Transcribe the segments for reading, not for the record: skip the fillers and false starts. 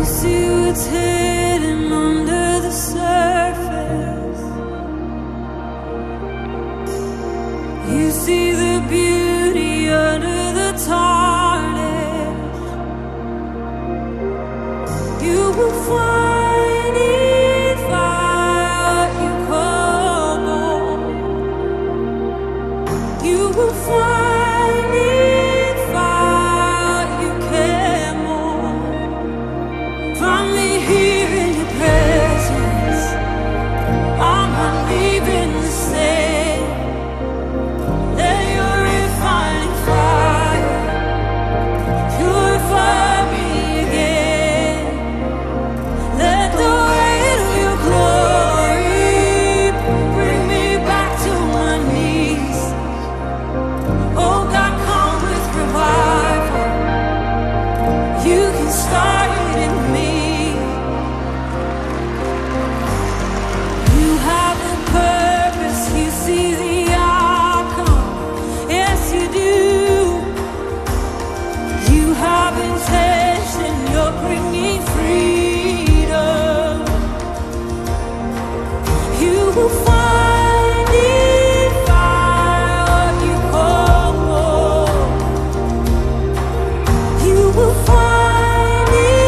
see what's hidden under the surface. You see the beauty under the tarnish. You will find in fire what you call gold. You will find in fire what you care more. Find me here in your presence. I'm not leaving the same. Let your refining fire purify me again. Let the weight of your glory bring me back to my knees. Oh God, come with revival. You can start it in me. You have a purpose, you see the outcome. Yes, you do. You have intention, you're bringing freedom. You will find in fire what you call gold. You will find in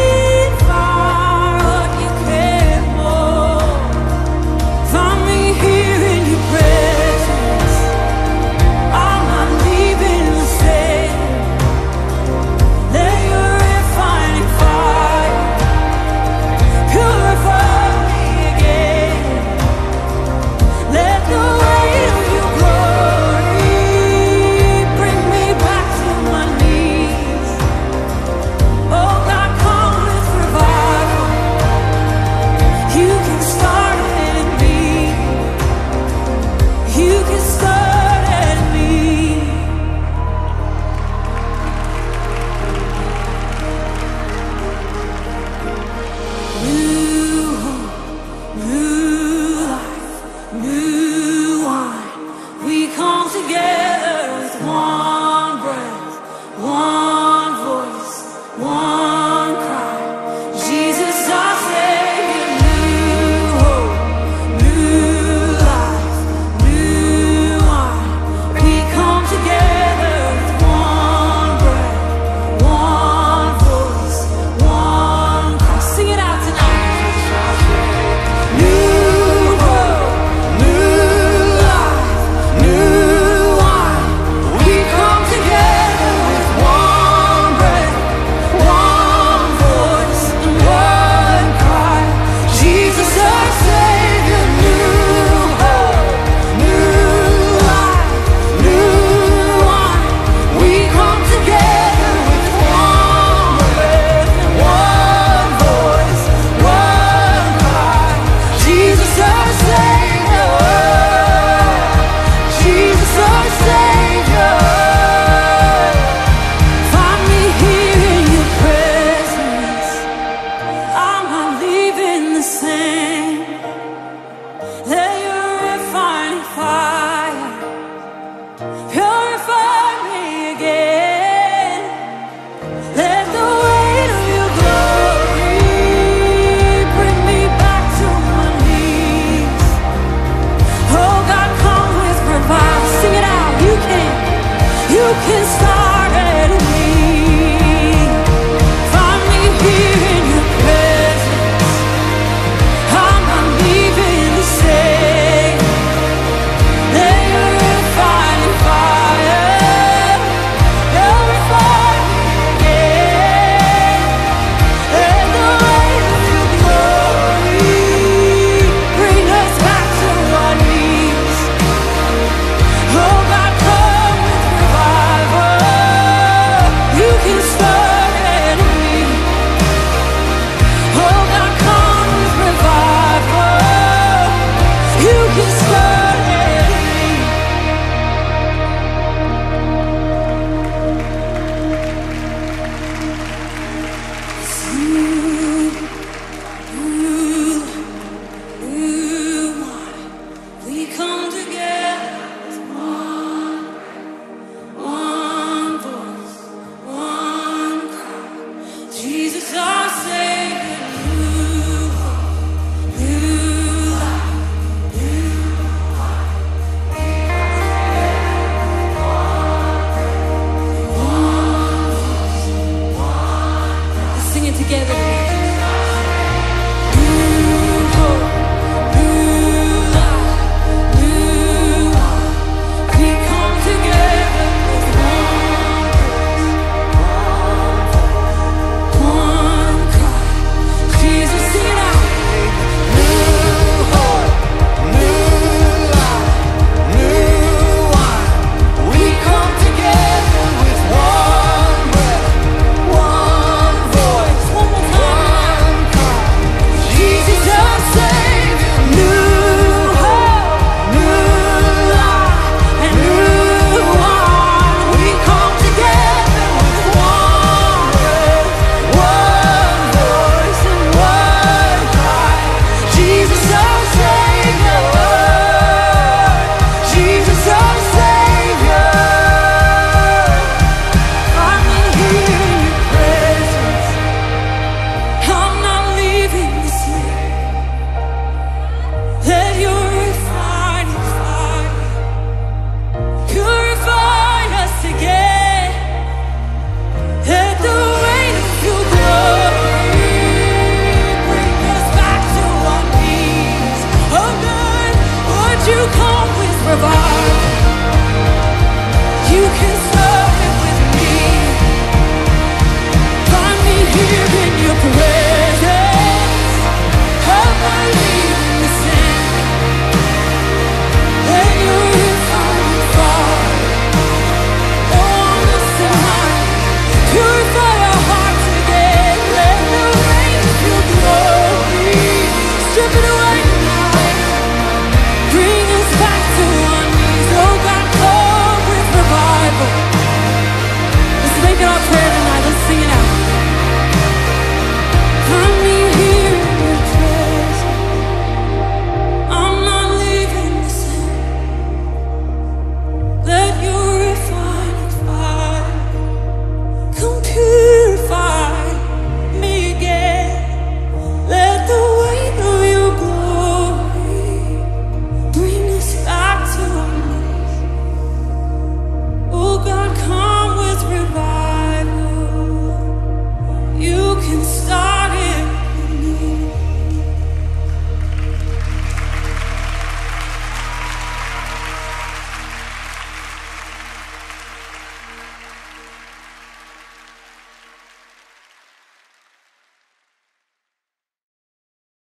it together.